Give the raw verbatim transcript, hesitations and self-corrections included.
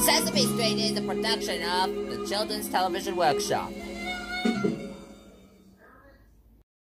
Sesame Street is a production of the Children's Television Workshop.